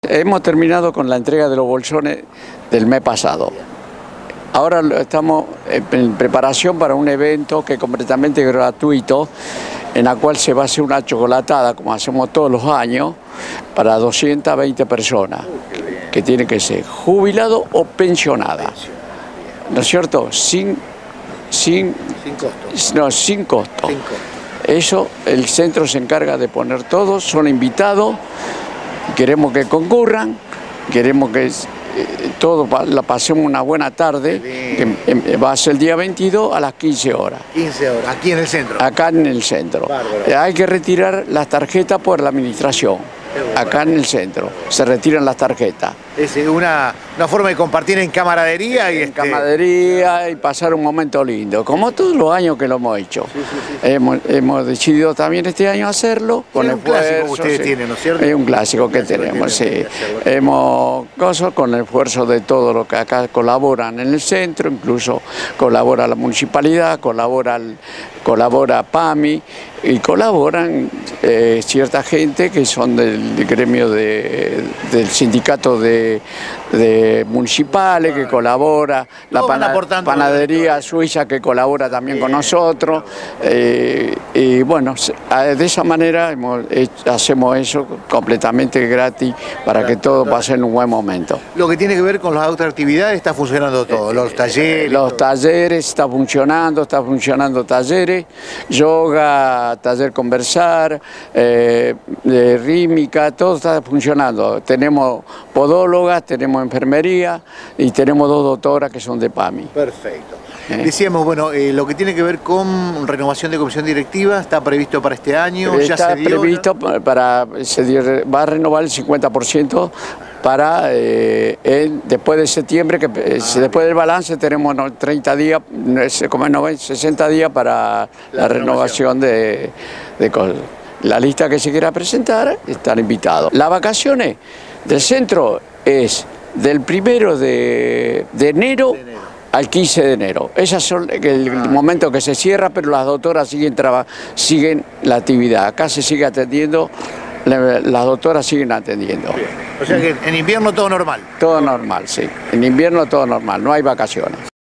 Hemos terminado con la entrega de los bolsones del mes pasado. Ahora estamos en preparación para un evento que es completamente gratuito, en la cual se va a hacer una chocolatada, como hacemos todos los años, para 220 personas, que tienen que ser jubilado o pensionada, ¿no es cierto? Sin costo. No, sin costo. Eso el centro se encarga de poner todo, son invitados, queremos que concurran, queremos que todos la pasemos una buena tarde, que va a ser el día 22 a las 15 horas. 15 horas, aquí en el centro. Acá en el centro. Bárbaro. Hay que retirar las tarjetas por la administración, acá en el centro, se retiran las tarjetas. Es una forma de compartir en camaradería y camaradería y pasar un momento lindo, como todos los años que lo hemos hecho. Hemos decidido también este año hacerlo con esfuerzo. Es un clásico que ustedes tienen, ¿no es cierto? Es un clásico que tenemos, sí. Hemos con el esfuerzo de todos los que acá colaboran en el centro, incluso colabora la municipalidad, colabora PAMI y colaboran cierta gente que son del gremio del sindicato de municipales que colabora, la panadería suiza que colabora también con nosotros, y bueno, de esa manera hacemos eso completamente gratis para que todos pasen un buen momento. Lo que tiene que ver con las otras actividades está funcionando todo, los talleres. Los talleres está funcionando talleres, yoga, taller conversar, rítmica, todo está funcionando. Tenemos podólogas, tenemos enfermería y tenemos 2 doctoras que son de PAMI. Perfecto. Decíamos, bueno, lo que tiene que ver con renovación de comisión directiva, ¿está previsto para este año? ¿Ya está se dio? Previsto va a renovar el 50% para después de septiembre, que después del balance tenemos 30 días, 60 días para la renovación de cosas. La lista que se quiera presentar están invitados. Las vacaciones del centro es del 1 de enero al 15 de enero. Ese es el momento que se cierra, pero las doctoras siguen la actividad. Acá se sigue atendiendo, las doctoras siguen atendiendo. O sea que en invierno todo normal. Todo normal, sí. En invierno todo normal, no hay vacaciones.